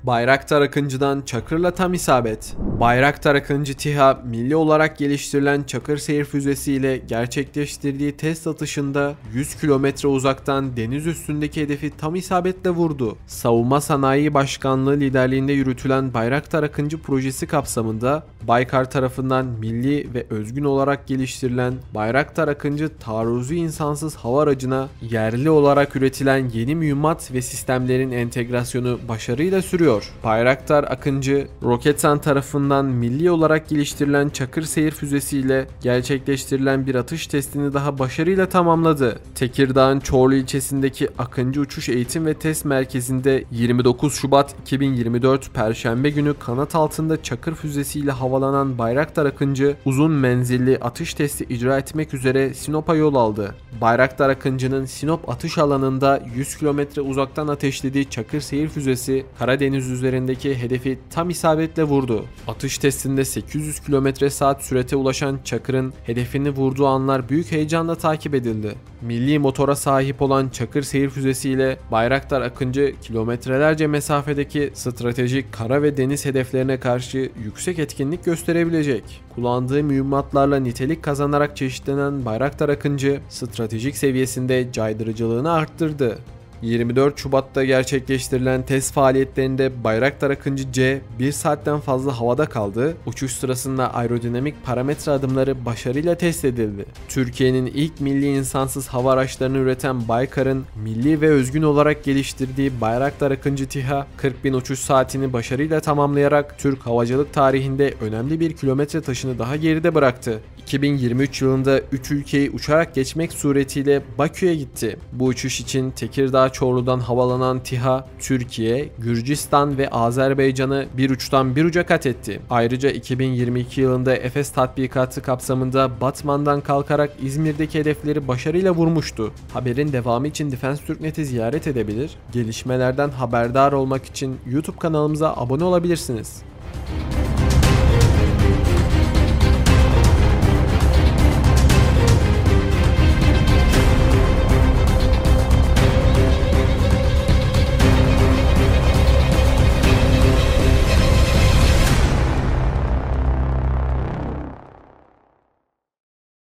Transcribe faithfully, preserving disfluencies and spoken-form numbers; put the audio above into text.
Bayraktar Akıncı'dan Çakır'la tam isabet. Bayraktar Akıncı TİHA milli olarak geliştirilen Çakır seyir füzesi ile gerçekleştirdiği test atışında yüz kilometre uzaktan deniz üstündeki hedefi tam isabetle vurdu. Savunma Sanayi Başkanlığı liderliğinde yürütülen Bayraktar Akıncı projesi kapsamında Baykar tarafından milli ve özgün olarak geliştirilen Bayraktar Akıncı taarruzi insansız hava aracına yerli olarak üretilen yeni mühimmat ve sistemlerin entegrasyonu başarıyla sürüyor. Bayraktar Akıncı, Roketsan tarafından milli olarak geliştirilen Çakır seyir füzesiyle gerçekleştirilen bir atış testini daha başarıyla tamamladı. Tekirdağ'ın Çorlu ilçesindeki Akıncı Uçuş Eğitim ve Test Merkezi'nde yirmi dokuz Şubat iki bin yirmi dört Perşembe günü kanat altında Çakır füzesiyle havalanan Bayraktar Akıncı, uzun menzilli atış testi icra etmek üzere Sinop'a yol aldı. Bayraktar Akıncı'nın Sinop atış alanında yüz kilometre uzaktan ateşlediği Çakır seyir füzesi, Karadeniz üzerindeki hedefi tam isabetle vurdu. Atış testinde sekiz yüz kilometre saat sürate ulaşan Çakır'ın hedefini vurduğu anlar büyük heyecanla takip edildi. Milli motora sahip olan Çakır seyir füzesiyle Bayraktar Akıncı kilometrelerce mesafedeki stratejik kara ve deniz hedeflerine karşı yüksek etkinlik gösterebilecek. Kullandığı mühimmatlarla nitelik kazanarak çeşitlenen Bayraktar Akıncı stratejik seviyesinde caydırıcılığını arttırdı. yirmi dört Şubat'ta gerçekleştirilen test faaliyetlerinde Bayraktar Akıncı C bir saatten fazla havada kaldı. Uçuş sırasında aerodinamik parametre adımları başarıyla test edildi. Türkiye'nin ilk milli insansız hava araçlarını üreten Baykar'ın milli ve özgün olarak geliştirdiği Bayraktar Akıncı TİHA kırk bin uçuş saatini başarıyla tamamlayarak Türk havacılık tarihinde önemli bir kilometre taşını daha geride bıraktı. iki bin yirmi üç yılında üç ülkeyi uçarak geçmek suretiyle Bakü'ye gitti. Bu uçuş için Tekirdağ Çorlu'dan havalanan TİHA, Türkiye, Gürcistan ve Azerbaycan'ı bir uçtan bir uca kat etti. Ayrıca iki bin yirmi iki yılında Efes tatbikatı kapsamında Batman'dan kalkarak İzmir'deki hedefleri başarıyla vurmuştu. Haberin devamı için Defense Türk nokta net'i ziyaret edebilir, gelişmelerden haberdar olmak için YouTube kanalımıza abone olabilirsiniz.